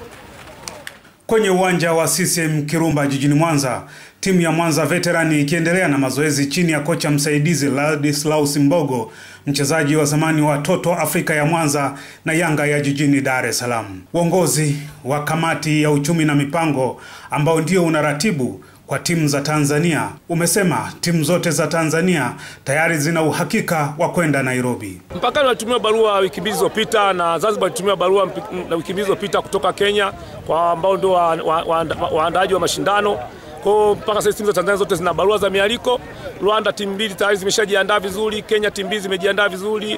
Kwenye uwanja wa CCM Kirumba jijini Mwanza, timu ya Mwanza Veterani ikiendelea na mazoezi chini ya kocha msaidizi Ladislaus Mbogo, mchezaji wa zamani wa Toto Afrika ya Mwanza na Yanga ya jijini Dar es Salaam. Uongozi wa kamati ya uchumi na mipango ambao ndio unaratibu kwa timu za Tanzania umesema timu zote za Tanzania tayari zina uhakika wa kwenda Nairobi. Mpakani walitumia barua wiki mbili zilizopita na Zanzibar walitumia barua wiki mbili zilizopita kutoka Kenya kwa ambao ndio waandaaji wa mashindano. Kwa mpaka sasa timu za Tanzania zote zina barua za mialiko. Rwanda timu mbili tayari zimeshajiandaa vizuri, Kenya timu mbili zimejiandaa vizuri,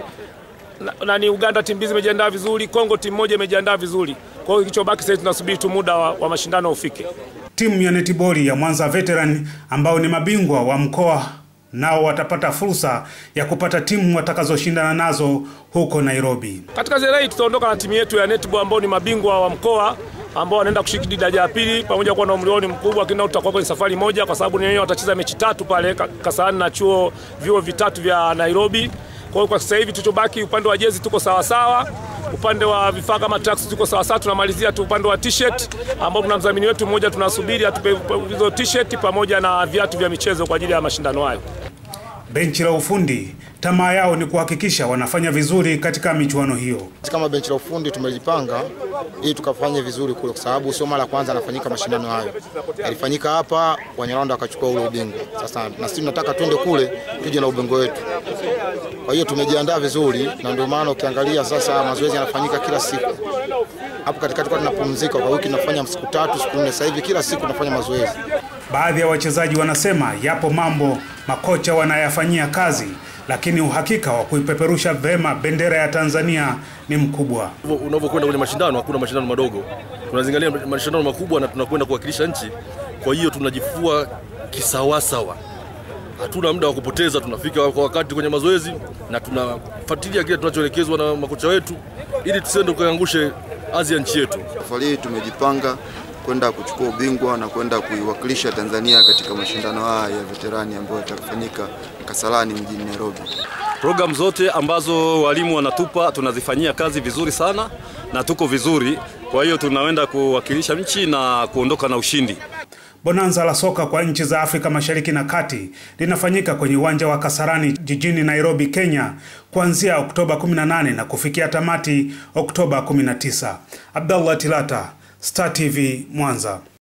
na Uganda timu mbili zimejiandaa vizuri, Kongo timu moja imejiandaa vizuri. Kwa hiyo kilichobaki sasa tunasubiri tu muda wa mashindano ufike. Timu ya netiboli ya Mwanza Veteran ambao ni mabingwa wa mkoa nao watapata fursa ya kupata timu watakazoshindana nazo huko Nairobi. Katika zile hii tutaondoka na timu yetu ya netball ambao ni mabingwa wa mkoa ambao wanaenda kushiriki daraja ya pili pamoja kwa na umri mkubwa, lakini tutakuwa kwenye safari moja kwa sababu wenyewe watacheza mechi 3 pale Kasarani na vyuo vitatu vya Nairobi. Kwa hiyo kwa sasa hivi tulichobaki upande wa jezi tuko sawa sawa, upande wa vifaa kama tracks tuko sawa sawa, tunamalizia tu upande wa t-shirt ambao tuna mdhamini wetu mmoja tunasubiri atupe hizo t-shirt pamoja na viatu vya michezo kwa ajili ya mashindano hayo. Benchi la ufundi tamaa yao ni kuhakikisha wanafanya vizuri katika michuano hiyo. Kama benchi la ufundi tumejipanga ili tukafanye vizuri kule, kwa sababu sio mara kwanza yanafanyika mashindano hayo. Yalifanyika hapa, Wanyarwanda wakachukua ule ubingwa. Sasa na sisi tunataka twende kule tuje na ubingwa wetu. Kwa hiyo tumejiandaa vizuri na ndio maana ukiangalia sasa mazoezi yanafanyika kila siku. Hapo katikati kwa tunapumzika, kwa wiki tunafanya siku 3 siku 4, sasa hivi kila siku tunafanya mazoezi. Baadhi ya wachezaji wanasema yapo mambo makocha wanayafanyia kazi, lakini uhakika wa kuipeperusha vema bendera ya Tanzania ni mkubwa. Unapokwenda kwenye mashindano hakuna mashindano madogo. Tunazingalia mashindano makubwa na tunakwenda kuwakilisha nchi. Kwa hiyo tunajifua kisawasawa. Hatuna muda wa kupoteza, tunafika kwa wakati kwenye mazoezi na tunafuatilia kile tunachoelekezwa na makocha wetu ili tusiende kuangushe azia nchi yetu. Safari hii tumejipanga kwenda kuchukua ubingwa na kwenda kuiwakilisha Tanzania katika mashindano haya ya veterani ambayo yatafanyika Kasarani mjini Nairobi. Program zote ambazo walimu wanatupa tunazifanyia kazi vizuri sana na tuko vizuri, kwa hiyo tunaenda kuwakilisha nchi na kuondoka na ushindi. Bonanza la soka kwa nchi za Afrika Mashariki na Kati linafanyika kwenye uwanja wa Kasarani jijini Nairobi, Kenya kuanzia Oktoba 18 na kufikia tamati Oktoba 19. Abdallah Tilata, Star TV, Mwanza.